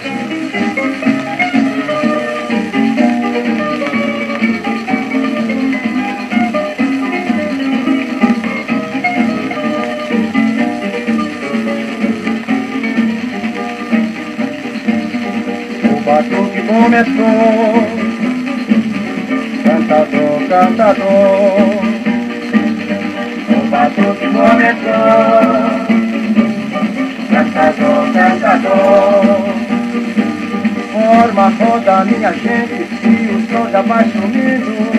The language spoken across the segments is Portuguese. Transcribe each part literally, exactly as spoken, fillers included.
O batuque começou, cantador, cantador. O batuque começou, cantador, cantador. Forma roda minha gente e o sol já vai sumindo.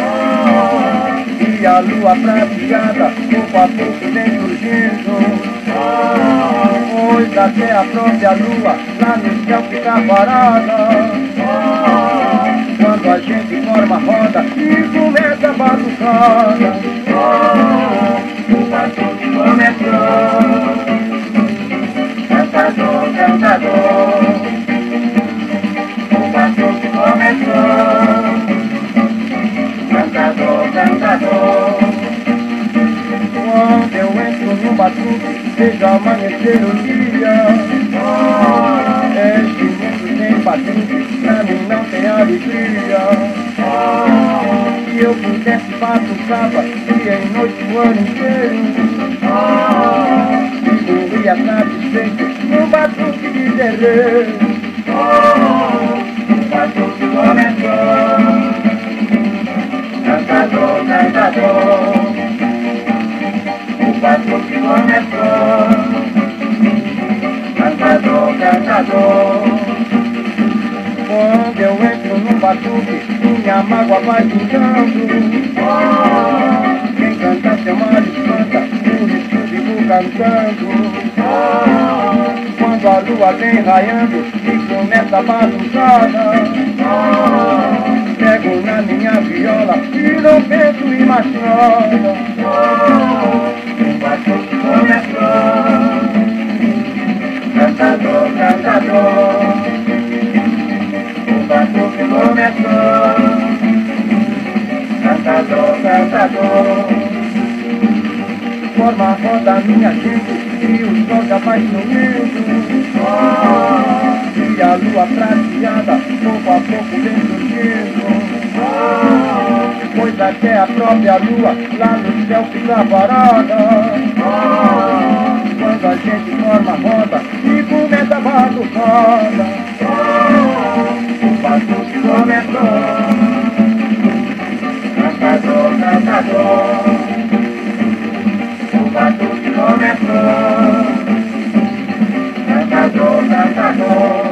E a lua prateada pouco a pouco vem surgindo. Pois até a própria lua lá no céu fica parada. Quando a gente forma roda e começa a batucada. O batuque começou, cantador, cantador. O batuque começou, cantador, cantador. Quando eu entro no batuque, vejo amanhecer o dia. Este mundo sem batuque, pra mim não tem alegria. Se eu pudesse batucava dia e noite o ano inteiro. E morria satisfeito no batuque de terreiro. O batuque começou, cantador, cantador. O batuque começou, cantador, cantador. Quando eu entro num batuque, minha mágoa vai pintando. Quem canta seu mal espanta, por isso vivo cantando. Quando a lua vem raiando e começa a balançada, pego na minha viola e não penso em mais nada. O batuque começou, cantador, cantador. O batuque começou, cantador, cantador. Forma a roda minha gente e o sol já vai sumindo. E a lua prateada pouco a pouco vem surgindo. Pois até a própria lua lá no céu fica parada. Quando a gente forma roda e começa a batucada. O batuque começou, cantador, cantador. O batuque começou, cantador, cantador.